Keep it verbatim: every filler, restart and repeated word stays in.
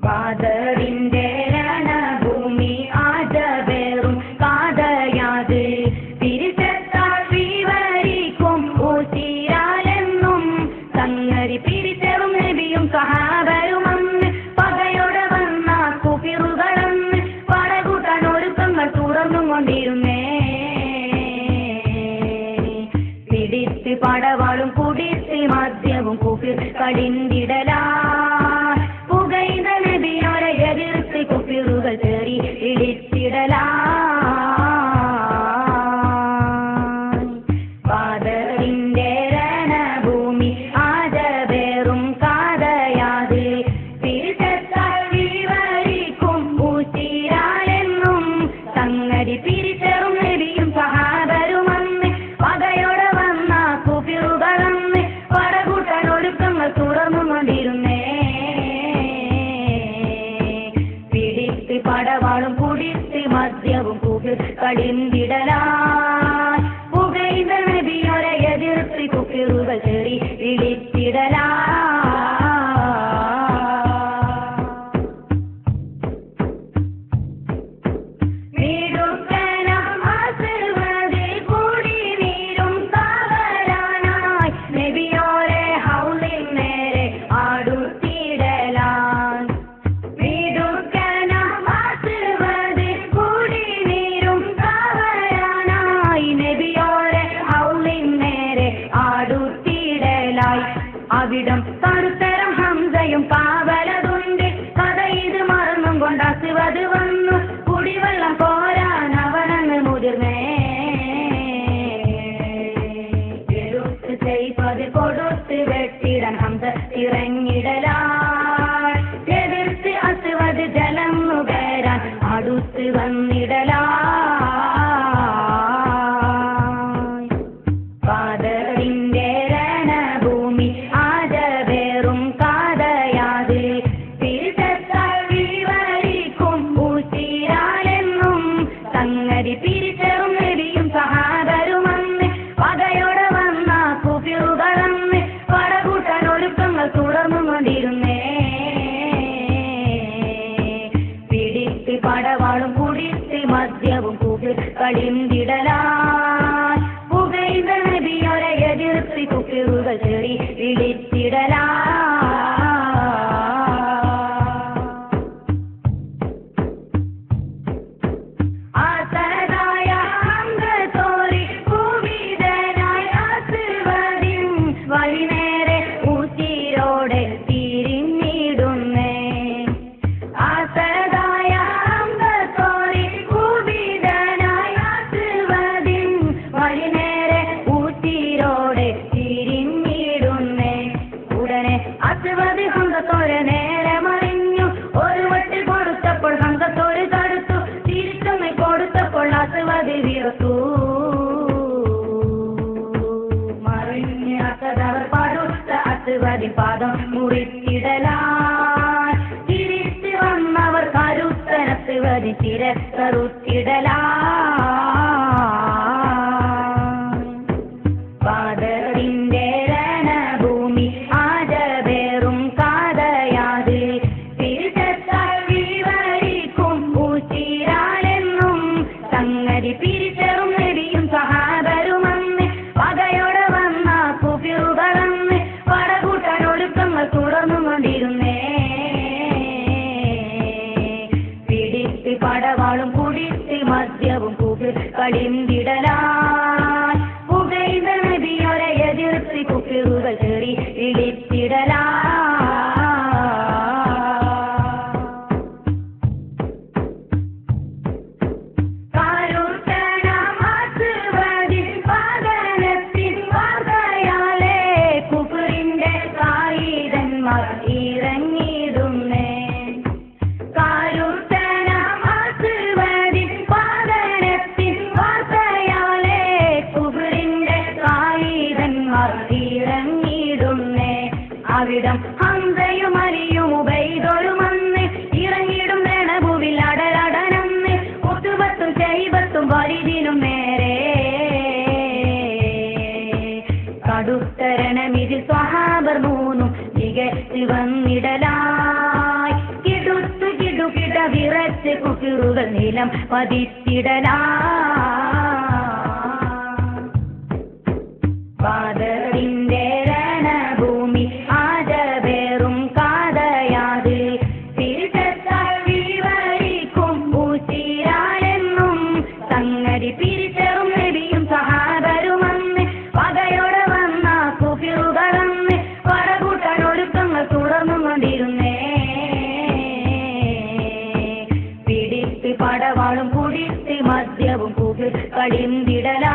പാതറിന്റെ രണഭൂമി ആജവേറും കാതയാത് പിരിച്ചത്താൽ വിവരിക്കും ഊസിരാലെന്നും സംഗതി പിരിച്ചറും നബിയും സഹാബരുമന്ന് പകയോടെ വന്ന കുഫിറുകളന്ന് പടകൂട്ടാൻ ഒരുക്കങ്ങൾ തുറന്നും കൊണ്ടിരുന്നേ പിടിച്ച് പടവാളും കുടിച്ച് മദ്യവും കുഫിർ കളിന്തിടലാ പുകൈത നബിയോരെ എതിർത്ത് കുഫിറുകൾ ചേറി ഇടിച്ചിടലാ പാതറിന്റെ രണഭൂമി ആജവേറും കാതയാത് പിരിച്ചത്താൽ വിവരിക്കും ഊസിരാലെന്നും സംഗതി പിരിച്ചറും നബിയും സഹാബരുമന്ന് പകയോടെ വന്ന കുഫിറുകളന്ന് പടകൂട്ടാൻ ഒരുക്കങ്ങൾ തുറന്നുകൊണ്ടിരുന്നേ പിടിച്ച് പടവാളും കുടിച്ച് മദ്യവും കുഫിർ കളിന്തിടലാ പുകൈത നബിയോരെ എതിർത്ത് കുഫിറുകൾ ചേറി ഇടിച്ചിടലാ അവിടം കറുത്തരം ഹംസയും കാവലതുണ്ട് കഥ ഇത് മറന്നും കൊണ്ട് അസുവത് വന്നു കുടിവെള്ളം പോരാൻ അവനങ്ങ് മുതിർന്നേ എടുത്ത് ചെയ്പത് കൊടുത്ത് വെട്ടിടാൻ ഹംസ ഇറങ്ങിടലാ എതിർത്ത് അസുവത് ജലം നുകരാൻ അടുത്ത് വന്നിടലാ പാതറിന്റെ രണഭൂമി ആജവേറും കാതയാത് പിരിച്ചത്താൽ വിവരിക്കും ഊസിരാലെന്നും സംഗതി പിരിച്ചറും നബിയും സഹാബരുമന്ന് പകയോടെ വന്ന കുഫിറുകളന്ന് പടകൂട്ടാൻ ഒരുക്കങ്ങൾ തുറന്നുകൊണ്ടിരുന്നേ പിടിച്ച് പടവാളും കുടിച്ച് മദ്യവും കുഫിർ കളിന്തിടലാ പുകൈത നബിയോരെ എതിർത്ത് കുഫിറുകൾ ചേറി ഇടിച്ചിടലാ ആസരായ അംഗത്തോറി ഭൂമിതനായ അസുവദിൻ വഴിനേരെ ഊസിരോടെ തിരിഞ്ഞിടുന്നേ ആസരായ അംഗത്തോറി ഭൂമിതനായ അസുവദിൻ വഴിനേരെ ഊസിരോടെ തിരിഞ്ഞിടുന്നേ ഉടനെ അസുവദ് ഹംസത്തോരെ നേരെ മറിഞ്ഞു ഒരു വട്ടി കൊടുത്തപ്പോൾ ഹംസത്തോര് തടുത്തു തിരിച്ചൊന്ന് കൊടുത്തപ്പോൾ അസുവദ് വിറത്തു മറിഞ്ഞ് അസദവർ പടുത്ത അസുവദി പാദം മുറിച്ചിടലാൻ തിരിച്ച് വന്നവർ കരുത്തൻ അസുവദി തിരക്കറുത്തിടലാ പാതറിന്റെ രണഭൂമി ആജവേറും കാതയാത് പിരിച്ചത്താൽ വിവരിക്കും ഊസിരാലെന്നും സംഗതി പിരിച്ചറും നബിയും സഹാബരുമന്ന് പകയോടെ വന്ന കുഫിറുകളന്ന് പടകൂട്ടാൻ ഒരുക്കങ്ങൾ തുറന്നുകൊണ്ടിരുന്നേ പിടിച്ച് പടവാളും കുടിച്ച് മദ്യവും കുഫിർ കളിന്തിടലാ പുകൈത നബിയോരെ എതിർത്ത് കുഫിറുകൾ ചേറി ഇടിച്ചിടലാ കുഫറിന്റെ കായികന്മാർ ഇറങ്ങിയിടുന്നേ കാരുത്തന അസുവദിൻ പാതനത്തിൻ വാർത്തയാലേ കുഫറിന്റെ കായികന്മാർ ഇറങ്ങിയിടുന്നേ അവിടം ഹംസയും അലിയും ഉബൈദൊരുമന്ന് ഇറങ്ങിയിടും രണഭൂവിൽ അടലടനന്ന് ഉത്തുബത്തും ശൈബത്തും വരിതിനും നേരെ കടുത്തരണമിതിൽ സ്വഹാബർ മൂന്നും തികച്ചു വന്നിടലായി കിടു കുഫിറുകൾ നിലം പതിത്തിടലാ പാദത്തിന്റെ രണഭൂമി ആജവേറും കാതയാത് തിരിച്ചെത്താൽ വിവരിക്കും പൂച്ചിരാലെന്നും സംഗതി പിരിച്ചറും നബിയും സഹാബരുമന്ന് പകയോടെ വന്ന കുഫിറുകളന്ന് പടകൂട്ടാൻ ഒരുക്കങ്ങൾ തുടർന്നു കൊണ്ടിരുന്നേ പിടിത്ത് പടവാളും കുടിത്ത് മദ്യവും കുഫിർ കളിന്തിടലാ